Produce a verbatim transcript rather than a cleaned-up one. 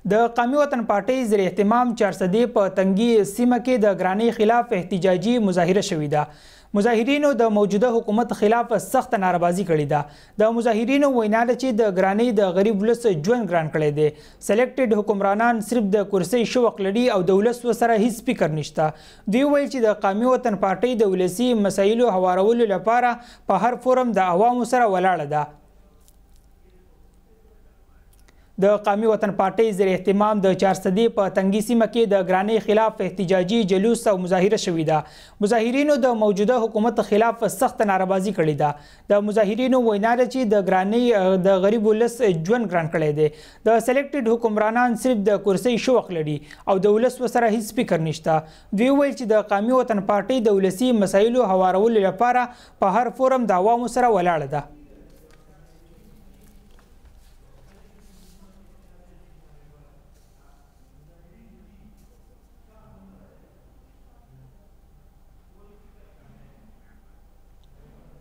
د قومي وطن پارټۍ زیر اهتمام چارسدې په تنگي سیمه کې د ګرانۍ خلاف احتجاجي مظاهره شوې ده. مظاهرینو د موجوده حکومت خلاف سخت ناربازي کړې ده. د مظاهرینو وینا ده چې د ګرانۍ د غریب ولس ژوند ګران کړی دی. سلیکټډ حکمرانان صرف د کرسۍ شوق لري او د ولس سره هیڅ فکر نشته. دوی ویل چې د قومي وطن پارټۍ د ولسي مسایلو هوارولو لپاره په هر فورم د عوامو سره ولاړه ده. د قومي وطن پارټۍ زیر اهتمام د چارسدې په تنگي سیمه کې د ګرانۍ خلاف احتجاجي جلوس او مظاهره شوې ده. مظاهرینو د موجوده حکومت خلاف سخت ناربازي کړې ده. د مظاهرینو وینا ده چې د ګرانۍ د غریب ولس ژوند ګران کړی دی. د سلیکټډ حکمرانان صرف د کرسۍ شوق لري او د ولس سره هیڅ فکر نشته. دوی ویل چې د قومي وطن پارټۍ د ولسي مسایلو هوارولو لپاره په هر فورم د عوامو سره ولاړه ده.